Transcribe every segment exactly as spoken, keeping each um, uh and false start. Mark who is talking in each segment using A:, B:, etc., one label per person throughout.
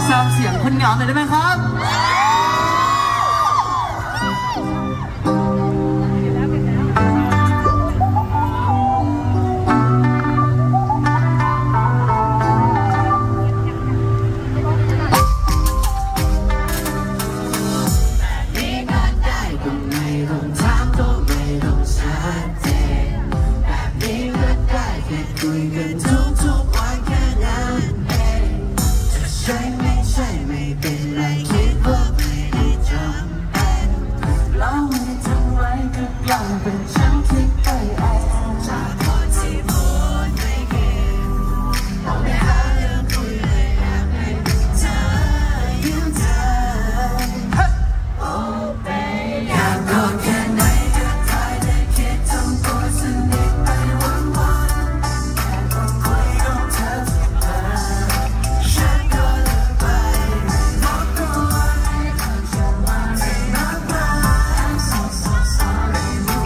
A: ซาวเสียงคนเหงาหน่อยได้ไหมครับเป็นฉันคิดไปเองจากคนที่พูดไม่เก่งต้องไปหาเรื่องคุยเลยอยากให้เธอยิ้มเธอโอ้เบย์อยากกอดแค่ไหนก็ได้ได้คิดทำตัวสนิทไปวันวันแค่ต้องคุยกับเธอทุกวันฉันก็เลือกไปไม่รบกวนให้เธอจะมาเรียนมากมาย I'm so so sorry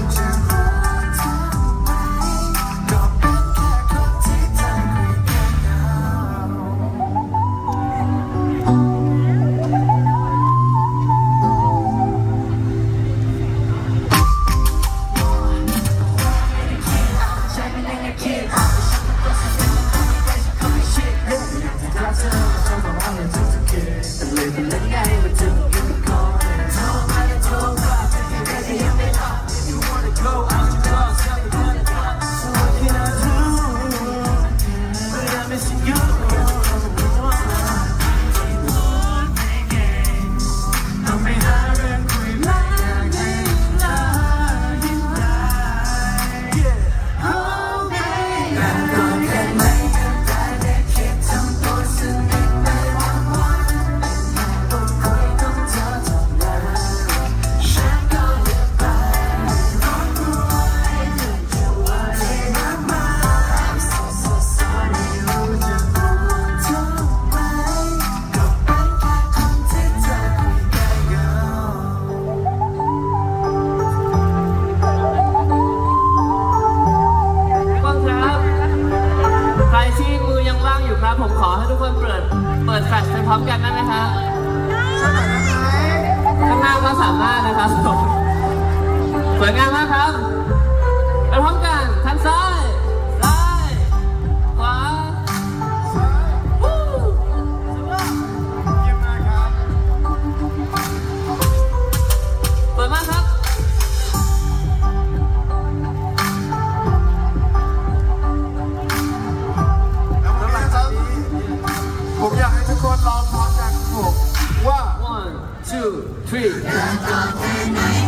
A: ผมขอให้ทุกคนเปิดเปิดแฟลชไปพร้อมกันได้ไหมครับข้างหน้าก็สามารถนะครับสวยงามมากครับไปพร้อมกันทางซ้ายซ้ายขวาเยี่ยมมากครับเปิดมากครับผมอยากให้ทุกคนร้องพร้อมกันผมว่า one two three